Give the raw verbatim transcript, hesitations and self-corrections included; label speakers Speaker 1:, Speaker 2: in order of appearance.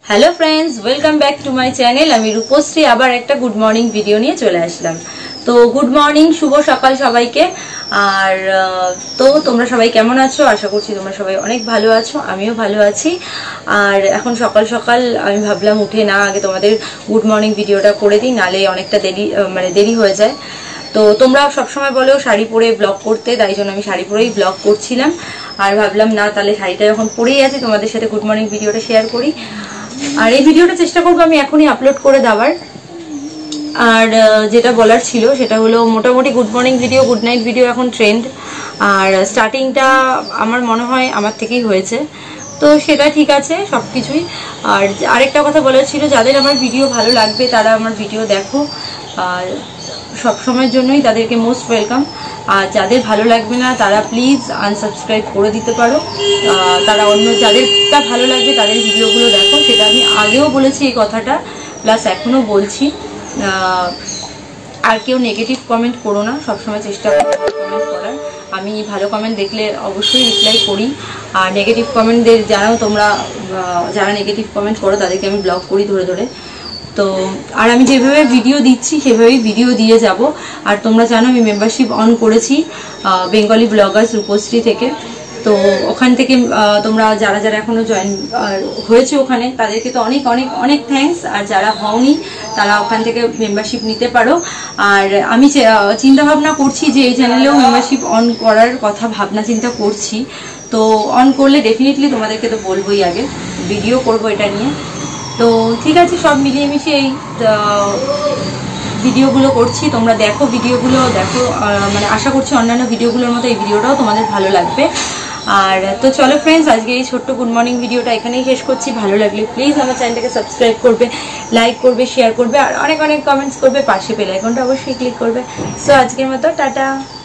Speaker 1: Hello friends, welcome back to my channel. আমি রূপশ্রী আবার একটা গুড মর্নিং ভিডিও নিয়ে চলে আসলাম। তো গুড মর্নিং, শুভ সকাল সবাইকে। আর তো তোমরা সবাই কেমন আছো? আশা করছি তোমরা সবাই অনেক ভালো আছো, আমিও ভালো আছি। আর এখন সকাল সকাল আমি ভাবলাম উঠে না আগে তোমাদের গুড মর্নিং ভিডিওটা করে দিই, নালে অনেকটা দেরি মানে দেরি হয়ে যায়। তো তোমরা সবসময় বলো শাড়ি পরে ব্লগ করতে, তাই জন্য আমি শাড়ি পরেই ব্লগ করছিলাম। আর ভাবলাম না, তাহলে শাড়িটা যখন পরেই আছে তোমাদের সাথে গুড মর্নিং ভিডিওটা শেয়ার করি। আর এই ভিডিওটা চেষ্টা করবো আমি এখনই আপলোড করে দেওয়ার। আর যেটা বলার ছিল সেটা হলো, মোটামুটি good morning video, good night video এখন ট্রেন্ড। আর স্টার্টিংটা আমার মনে হয় আমার থেকেই হয়েছে, তো সেটা ঠিক আছে সব কিছুই। আর আরেকটা কথা বলার ছিল, যাদের আমার ভিডিও ভালো লাগবে তারা আমার ভিডিও দেখো, আর সব সময়ের জন্যই তাদেরকে মোস্ট ওয়েলকাম। আর যাদের ভালো লাগবে না তারা প্লিজ আনসাবস্ক্রাইব করে দিতে পারো। তারা অন্য যাদেরটা ভালো লাগবে তাদের ভিডিওগুলো দেখো, সেটা আমি আগেও বলেছি এই কথাটা, প্লাস এখনও বলছি। আর কেউ নেগেটিভ কমেন্ট করো না, সবসময় চেষ্টা করো কমেন্ট করার। আমি ভালো কমেন্ট দেখলে অবশ্যই রিপ্লাই করি, আর নেগেটিভ কমেন্টদের জানাও তোমরা, যারা নেগেটিভ কমেন্ট করো তাদেরকে আমি ব্লক করি ধরে ধরে। তো আর আমি যেভাবে ভিডিও দিচ্ছি সেভাবেই ভিডিও দিয়ে যাব। আর তোমরা জানো আমি মেম্বারশিপ অন করেছি বেঙ্গলি ব্লগার্স রূপশ্রী থেকে। তো ওখান থেকে তোমরা যারা যারা এখনো জয়েন হয়েছে ওখানে, তাদেরকে তো অনেক অনেক অনেক থ্যাঙ্কস। আর যারা হওনি তারা ওখান থেকে মেম্বারশিপ নিতে পারো। আর আমি চিন্তা ভাবনা করছি যে এই চ্যানেলেও মেম্বারশিপ অন করার কথা ভাবনা চিন্তা করছি। তো অন করলে ডেফিনেটলি তোমাদেরকে তো বলবোই, আগে ভিডিও করবো এটা নিয়ে। তো ঠিক আছে, সব মিলিয়ে মিশিয়ে এই ভিডিওগুলো করছি। তোমরা দেখো, ভিডিওগুলো দেখো, মানে আশা করছি অন্যান্য ভিডিওগুলোর মতো এই ভিডিওটাও তোমাদের ভালো লাগবে। আর তো চলো ফ্রেন্ডস, আজকে এই ছোট্ট গুড মর্নিং ভিডিওটা এখানেই শেষ করছি। ভালো লাগলে প্লিজ আমার চ্যানেলটাকে সাবস্ক্রাইব করবে, লাইক করবে, শেয়ার করবে, আর অনেক অনেক কমেন্টস করবে। পাশে বেল আইকনটা অবশ্যই ক্লিক করবে। সো আজকের মতো টাটা।